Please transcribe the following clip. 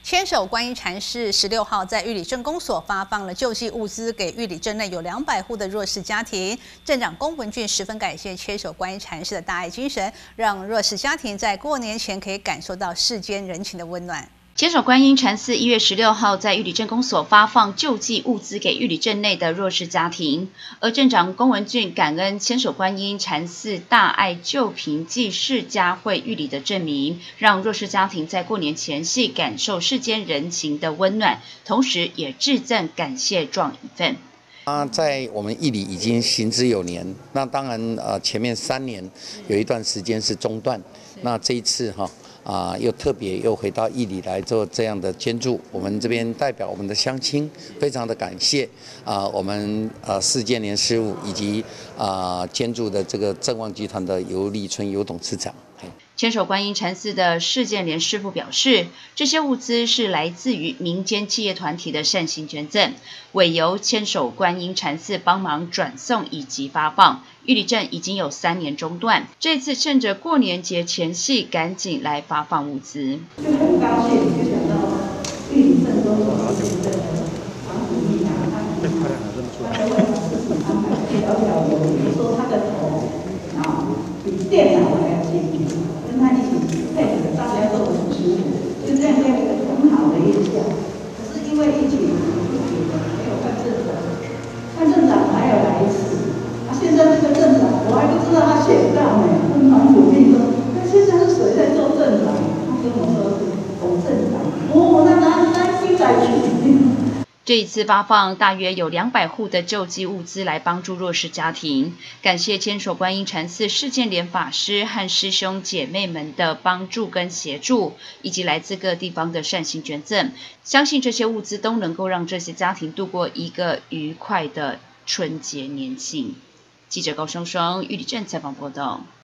千手观音禅师16号在玉里镇公所发放了救济物资给玉里镇内有200户的弱势家庭。镇长龚文俊十分感谢千手观音禅师的大爱精神，让弱势家庭在过年前可以感受到世间人情的温暖。 千手观音禅寺1月16号在玉里镇公所发放救济物资给玉里镇内的弱势家庭，而镇长龚文俊感恩千手观音禅寺大爱救贫济世家会玉里的镇民，让弱势家庭在过年前夕感受世间人情的温暖，同时也致赠感谢状一份。 在我们玉里已经行之有年，那当然前面3年有一段时间是中断，那这一次又特别又回到玉里来做这样的捐助，我们这边代表我们的乡亲非常的感谢我们世建联事务以及捐助的这个正旺集团的尤立春尤董事长。 千手观音禅寺的世建联师傅表示，这些物资是来自于民间企业团体的善心捐赠，委由千手观音禅寺帮忙转送以及发放。玉里镇已经有3年中断，这次趁着过年节前夕，赶紧来发放物资。 就很高兴，就想到玉里镇公所是这个黄土地啊，他就会自己安排小小的，比如说他的头比电脑还要精密，跟他一起配合，大家都很舒服，就这样给我们很好的印象。可是因为疫情没有换镇长，换镇长还要来一次。现在这个镇长我还不知道他选上呢，问黄土地说，那现在是谁在做镇长？他跟我说是董镇长。那应该去。 这一次发放大约有200户的救济物资来帮助弱势家庭，感谢千手观音禅寺世建联法师和师兄姐妹们的帮助跟协助，以及来自各地方的善心捐赠，相信这些物资都能够让这些家庭度过一个愉快的春节年庆。记者高双双玉里镇采访报道。